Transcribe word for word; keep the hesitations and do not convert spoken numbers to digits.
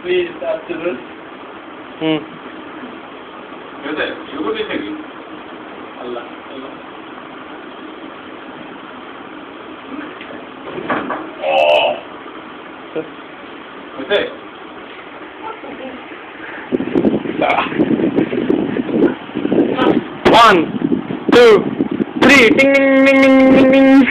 Please, after Hmm. कैसे शुरू नहीं थी Allah. Allah. Oh. कैसे One, two, three. Ding ding ding ding ding ding.